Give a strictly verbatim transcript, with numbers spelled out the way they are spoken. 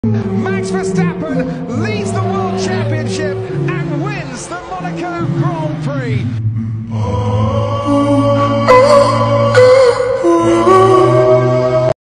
Max Verstappen leads the World Championship and wins the Monaco Grand Prix.